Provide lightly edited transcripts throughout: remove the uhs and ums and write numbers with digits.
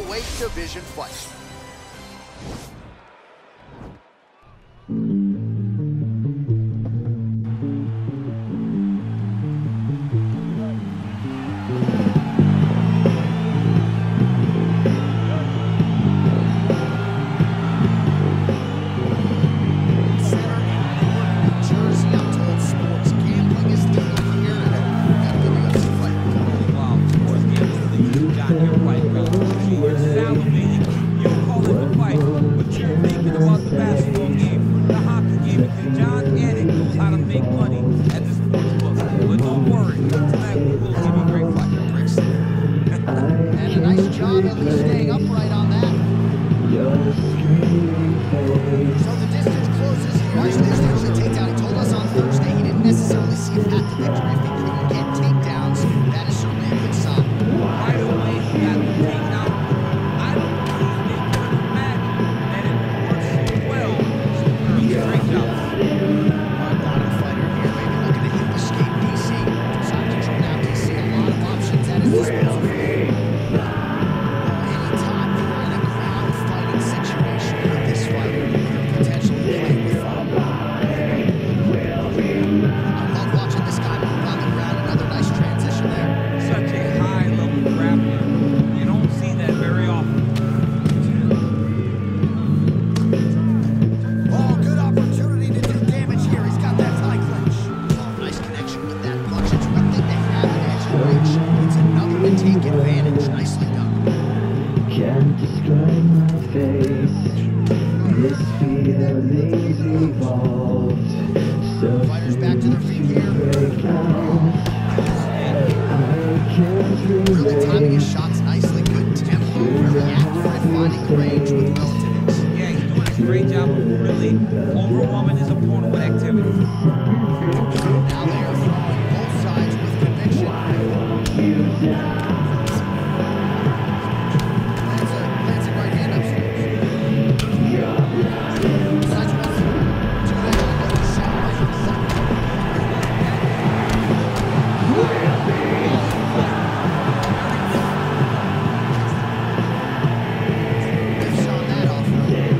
middleweight division fight. Fighters back to their feet here. Really timing his shots nicely. Good tempo. Really accurate, finding the range with relative ease. Yeah, he's doing a great job of really overwhelming his opponent with activity. Now they are throwing both sides with conviction. Lands a right hand upstairs. Sides one, two leg on the left side. Lifts on that off.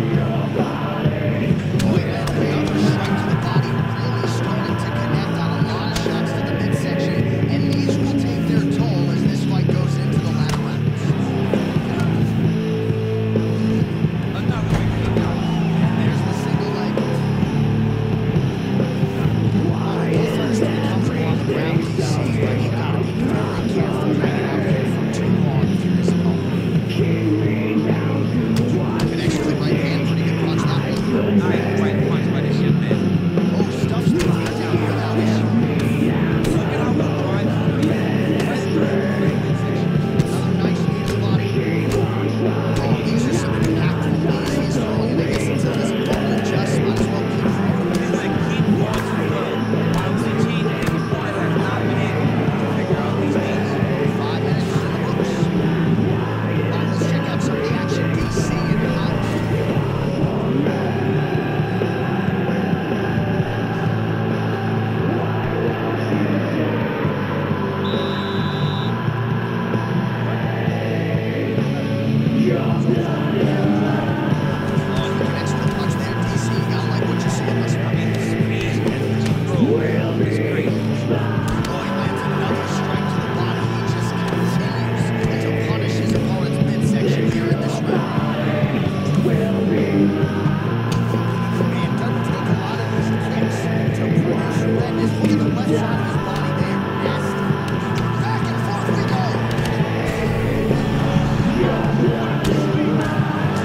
Boy, and the other strike to the body really starting to connect on a lot of shots to the midsection, and these will take their toll as this fight goes into the latter rounds. Another big kick out. There's the single leg. Both fighters to be comfortable on the ground, DC, but you gotta be very careful hanging out here for too long if you're his opponent. Connection with right hand, pretty good punch that one. Nice right punch by this young man. Oh, stuffs the takedown without issue. Look at how he drives through the right midsection. Another nice knee to the body. Oh, these are some impactful knees he's throwing, and I guess until his opponent adjusts, might as well keep throwing. He's like, keep going to the well. While he's changing, his opponent has not been able to figure out these things. 5 minutes in the books. Let's check out some of the action DC in the house. Connects with a punch there, DC. You gotta like what you see in this I one. mean, the speed and the control is great. Oh, he lands another strike to the body. He just continues to punish his opponent's midsection here in this round. Man, doesn't take a lot of these kicks to produce tremendous. Look at the left side of his body there. Nasty. Back and forth we go.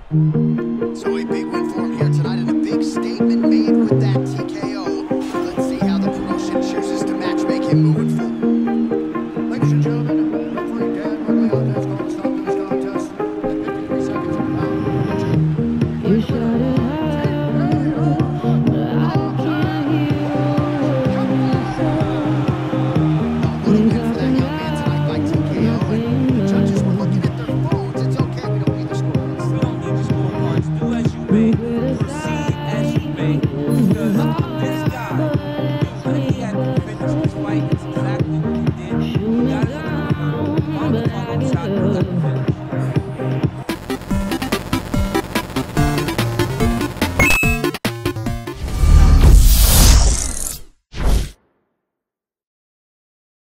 So a big win for him